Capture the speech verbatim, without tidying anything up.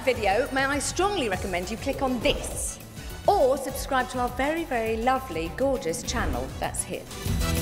video, may I strongly recommend you click on this, or subscribe to our very, very lovely, gorgeous channel that's here.